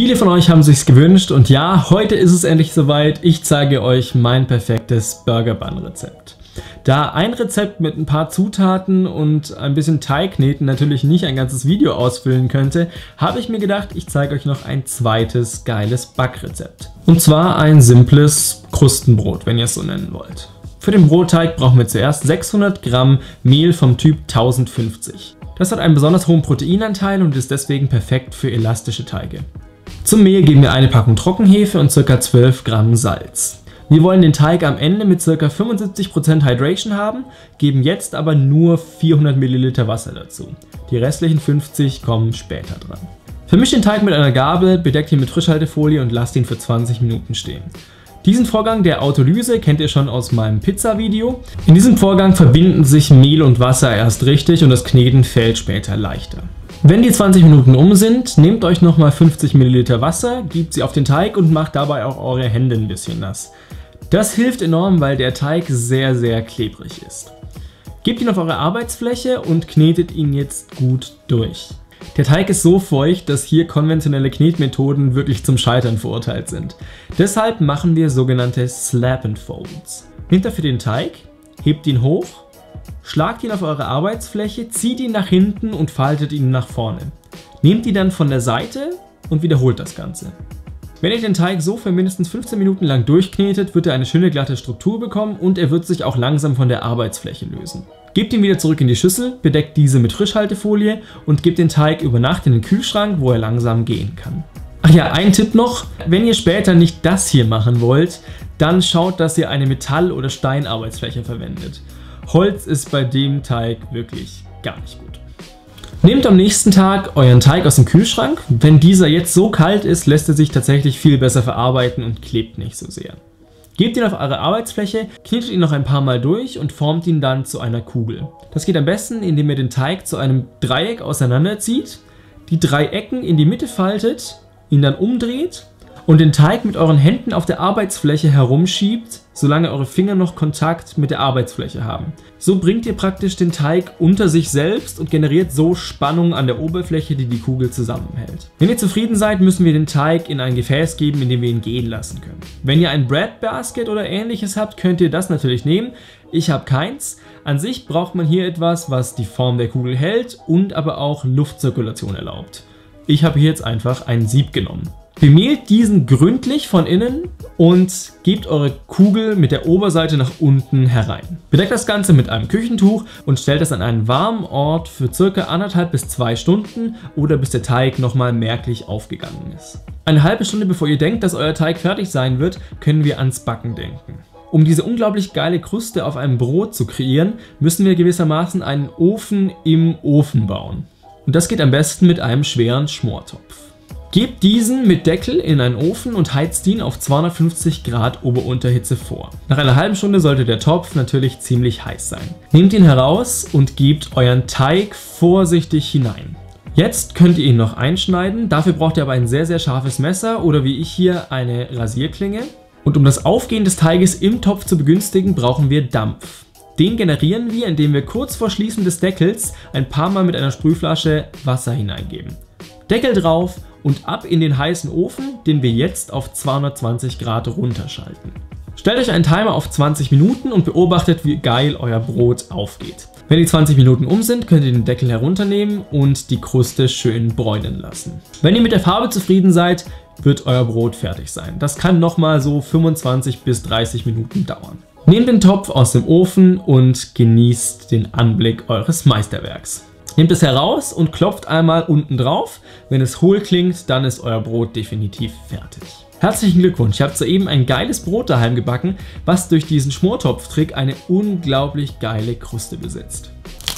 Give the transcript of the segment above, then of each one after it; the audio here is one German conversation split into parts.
Viele von euch haben sich's gewünscht und ja, heute ist es endlich soweit. Ich zeige euch mein perfektes Burger Bun Rezept. Da ein Rezept mit ein paar Zutaten und ein bisschen Teigkneten natürlich nicht ein ganzes Video ausfüllen könnte, habe ich mir gedacht, ich zeige euch noch ein zweites geiles Backrezept. Und zwar ein simples Krustenbrot, wenn ihr es so nennen wollt. Für den Brotteig brauchen wir zuerst 600 Gramm Mehl vom Typ 1050. Das hat einen besonders hohen Proteinanteil und ist deswegen perfekt für elastische Teige. Zum Mehl geben wir eine Packung Trockenhefe und ca. 12 Gramm Salz. Wir wollen den Teig am Ende mit ca. 75% Hydration haben, geben jetzt aber nur 400 ml Wasser dazu. Die restlichen 50 kommen später dran. Vermischt den Teig mit einer Gabel, bedeckt ihn mit Frischhaltefolie und lasst ihn für 20 Minuten stehen. Diesen Vorgang der Autolyse kennt ihr schon aus meinem Pizza-Video. In diesem Vorgang verbinden sich Mehl und Wasser erst richtig und das Kneten fällt später leichter. Wenn die 20 Minuten um sind, nehmt euch nochmal 50 ml Wasser, gebt sie auf den Teig und macht dabei auch eure Hände ein bisschen nass. Das hilft enorm, weil der Teig sehr, sehr klebrig ist. Gebt ihn auf eure Arbeitsfläche und knetet ihn jetzt gut durch. Der Teig ist so feucht, dass hier konventionelle Knetmethoden wirklich zum Scheitern verurteilt sind. Deshalb machen wir sogenannte Slap and Folds. Nehmt dafür den Teig, hebt ihn hoch, schlagt ihn auf eure Arbeitsfläche, zieht ihn nach hinten und faltet ihn nach vorne. Nehmt ihn dann von der Seite und wiederholt das Ganze. Wenn ihr den Teig so für mindestens 15 Minuten lang durchknetet, wird er eine schöne glatte Struktur bekommen und er wird sich auch langsam von der Arbeitsfläche lösen. Gebt ihn wieder zurück in die Schüssel, bedeckt diese mit Frischhaltefolie und gebt den Teig über Nacht in den Kühlschrank, wo er langsam gehen kann. Ach ja, ein Tipp noch, wenn ihr später nicht das hier machen wollt, dann schaut, dass ihr eine Metall- oder Steinarbeitsfläche verwendet. Holz ist bei dem Teig wirklich gar nicht gut. Nehmt am nächsten Tag euren Teig aus dem Kühlschrank. Wenn dieser jetzt so kalt ist, lässt er sich tatsächlich viel besser verarbeiten und klebt nicht so sehr. Gebt ihn auf eure Arbeitsfläche, knetet ihn noch ein paar Mal durch und formt ihn dann zu einer Kugel. Das geht am besten, indem ihr den Teig zu einem Dreieck auseinanderzieht, die 3 Ecken in die Mitte faltet, ihn dann umdreht und den Teig mit euren Händen auf der Arbeitsfläche herumschiebt, solange eure Finger noch Kontakt mit der Arbeitsfläche haben. So bringt ihr praktisch den Teig unter sich selbst und generiert so Spannung an der Oberfläche, die die Kugel zusammenhält. Wenn ihr zufrieden seid, müssen wir den Teig in ein Gefäß geben, in dem wir ihn gehen lassen können. Wenn ihr ein Bread Basket oder ähnliches habt, könnt ihr das natürlich nehmen. Ich habe keins. An sich braucht man hier etwas, was die Form der Kugel hält und aber auch Luftzirkulation erlaubt. Ich habe hier jetzt einfach ein Sieb genommen. Bemehlt diesen gründlich von innen und gebt eure Kugel mit der Oberseite nach unten herein. Bedeckt das Ganze mit einem Küchentuch und stellt es an einen warmen Ort für ca. 1,5 bis 2 Stunden oder bis der Teig nochmal merklich aufgegangen ist. Eine halbe Stunde bevor ihr denkt, dass euer Teig fertig sein wird, können wir ans Backen denken. Um diese unglaublich geile Kruste auf einem Brot zu kreieren, müssen wir gewissermaßen einen Ofen im Ofen bauen. Und das geht am besten mit einem schweren Schmortopf. Gebt diesen mit Deckel in einen Ofen und heizt ihn auf 250 Grad Ober-Unterhitze vor. Nach einer halben Stunde sollte der Topf natürlich ziemlich heiß sein. Nehmt ihn heraus und gebt euren Teig vorsichtig hinein. Jetzt könnt ihr ihn noch einschneiden, dafür braucht ihr aber ein sehr, sehr scharfes Messer oder wie ich hier eine Rasierklinge. Und um das Aufgehen des Teiges im Topf zu begünstigen, brauchen wir Dampf. Den generieren wir, indem wir kurz vor Schließen des Deckels ein paar Mal mit einer Sprühflasche Wasser hineingeben. Deckel drauf und ab in den heißen Ofen, den wir jetzt auf 220 Grad runterschalten. Stellt euch einen Timer auf 20 Minuten und beobachtet, wie geil euer Brot aufgeht. Wenn die 20 Minuten um sind, könnt ihr den Deckel herunternehmen und die Kruste schön bräunen lassen. Wenn ihr mit der Farbe zufrieden seid, wird euer Brot fertig sein. Das kann nochmal so 25 bis 30 Minuten dauern. Nehmt den Topf aus dem Ofen und genießt den Anblick eures Meisterwerks. Nehmt es heraus und klopft einmal unten drauf. Wenn es hohl klingt, dann ist euer Brot definitiv fertig. Herzlichen Glückwunsch, ihr habt soeben ein geiles Brot daheim gebacken, was durch diesen Schmortopftrick eine unglaublich geile Kruste besitzt.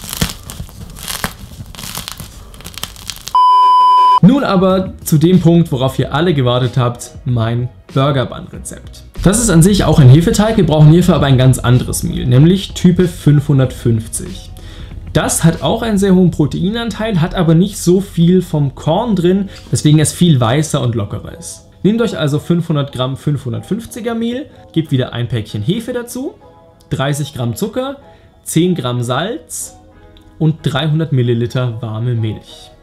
Nun aber zu dem Punkt, worauf ihr alle gewartet habt, mein Burger Bun Rezept. Das ist an sich auch ein Hefeteig, wir brauchen hierfür aber ein ganz anderes Mehl, nämlich Type 550. Das hat auch einen sehr hohen Proteinanteil, hat aber nicht so viel vom Korn drin, weswegen es viel weißer und lockerer ist. Nehmt euch also 500 Gramm 550er Mehl, gebt wieder ein Päckchen Hefe dazu, 30 Gramm Zucker, 10 Gramm Salz und 300 Milliliter warme Milch.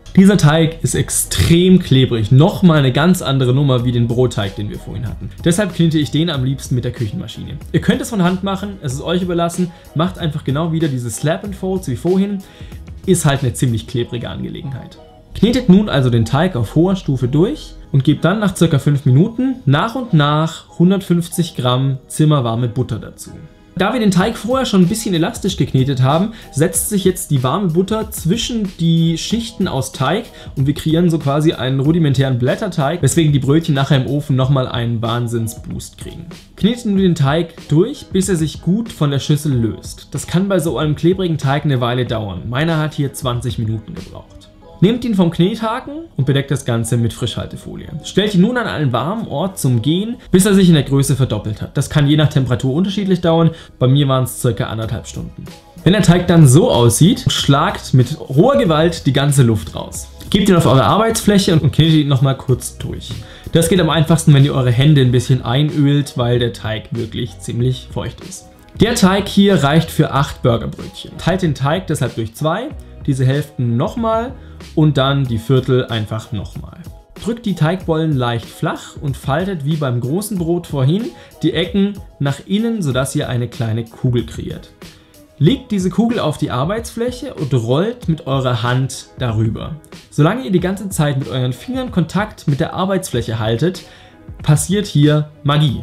Dieser Teig ist extrem klebrig, nochmal eine ganz andere Nummer wie den Brotteig, den wir vorhin hatten. Deshalb knete ich den am liebsten mit der Küchenmaschine. Ihr könnt es von Hand machen, es ist euch überlassen, macht einfach genau wieder diese Slap and Folds wie vorhin, ist halt eine ziemlich klebrige Angelegenheit. Knetet nun also den Teig auf hoher Stufe durch und gebt dann nach ca. 5 Minuten nach und nach 150 Gramm zimmerwarme Butter dazu. Da wir den Teig vorher schon ein bisschen elastisch geknetet haben, setzt sich jetzt die warme Butter zwischen die Schichten aus Teig und wir kreieren so quasi einen rudimentären Blätterteig, weswegen die Brötchen nachher im Ofen nochmal einen Wahnsinnsboost kriegen. Knetet nun den Teig durch, bis er sich gut von der Schüssel löst. Das kann bei so einem klebrigen Teig eine Weile dauern. Meiner hat hier 20 Minuten gebraucht. Nehmt ihn vom Knethaken und bedeckt das Ganze mit Frischhaltefolie. Stellt ihn nun an einen warmen Ort zum Gehen, bis er sich in der Größe verdoppelt hat. Das kann je nach Temperatur unterschiedlich dauern, bei mir waren es ca. 1,5 Stunden. Wenn der Teig dann so aussieht, schlagt mit roher Gewalt die ganze Luft raus. Gebt ihn auf eure Arbeitsfläche und knetet ihn nochmal kurz durch. Das geht am einfachsten, wenn ihr eure Hände ein bisschen einölt, weil der Teig wirklich ziemlich feucht ist. Der Teig hier reicht für 8 Burgerbrötchen. Teilt den Teig deshalb durch 2, diese Hälften nochmal und dann die Viertel einfach nochmal. Drückt die Teigbollen leicht flach und faltet wie beim großen Brot vorhin die Ecken nach innen, sodass ihr eine kleine Kugel kreiert. Legt diese Kugel auf die Arbeitsfläche und rollt mit eurer Hand darüber. Solange ihr die ganze Zeit mit euren Fingern Kontakt mit der Arbeitsfläche haltet, passiert hier Magie.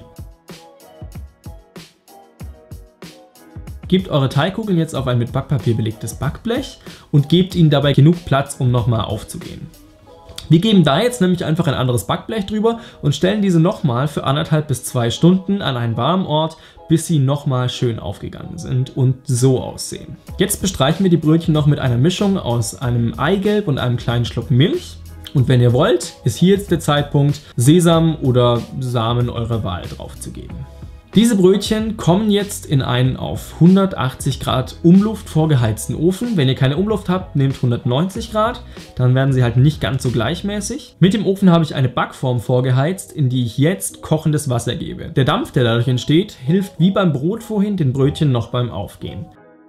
Gebt eure Teigkugeln jetzt auf ein mit Backpapier belegtes Backblech und gebt ihnen dabei genug Platz, um nochmal aufzugehen. Wir geben da jetzt nämlich einfach ein anderes Backblech drüber und stellen diese nochmal für 1,5 bis 2 Stunden an einen warmen Ort, bis sie nochmal schön aufgegangen sind und so aussehen. Jetzt bestreichen wir die Brötchen noch mit einer Mischung aus einem Eigelb und einem kleinen Schluck Milch. Und wenn ihr wollt, ist hier jetzt der Zeitpunkt, Sesam oder Samen eurer Wahl drauf zu geben. Diese Brötchen kommen jetzt in einen auf 180 Grad Umluft vorgeheizten Ofen. Wenn ihr keine Umluft habt, nehmt 190 Grad, dann werden sie halt nicht ganz so gleichmäßig. Mit dem Ofen habe ich eine Backform vorgeheizt, in die ich jetzt kochendes Wasser gebe. Der Dampf, der dadurch entsteht, hilft wie beim Brot vorhin den Brötchen noch beim Aufgehen.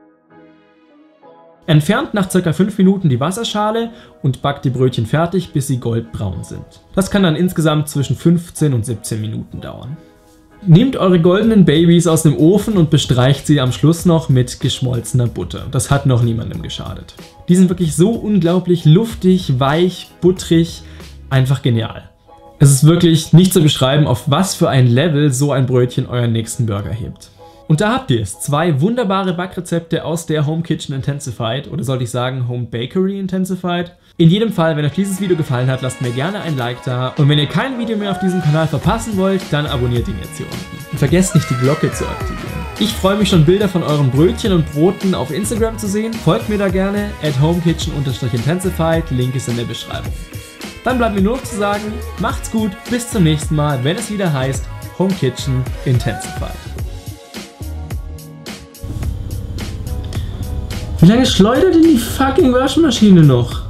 Entfernt nach ca. 5 Minuten die Wasserschale und backt die Brötchen fertig, bis sie goldbraun sind. Das kann dann insgesamt zwischen 15 und 17 Minuten dauern. Nehmt eure goldenen Babys aus dem Ofen und bestreicht sie am Schluss noch mit geschmolzener Butter. Das hat noch niemandem geschadet. Die sind wirklich so unglaublich luftig, weich, butterig, einfach genial. Es ist wirklich nicht zu beschreiben, auf was für ein Level so ein Brötchen euren nächsten Burger hebt. Und da habt ihr es, 2 wunderbare Backrezepte aus der Home Kitchen Intensified, oder sollte ich sagen Home Bakery Intensified. In jedem Fall, wenn euch dieses Video gefallen hat, lasst mir gerne ein Like da. Und wenn ihr kein Video mehr auf diesem Kanal verpassen wollt, dann abonniert ihn jetzt hier unten. Und vergesst nicht, die Glocke zu aktivieren. Ich freue mich schon, Bilder von euren Brötchen und Broten auf Instagram zu sehen. Folgt mir da gerne, @homekitchen_intensified, Link ist in der Beschreibung. Dann bleibt mir nur noch zu sagen, macht's gut, bis zum nächsten Mal, wenn es wieder heißt Home Kitchen Intensified. Wie lange schleudert denn die fucking Waschmaschine noch?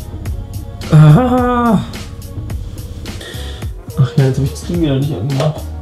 Ah. Ach ja, jetzt habe ich das Ding ja nicht angemacht.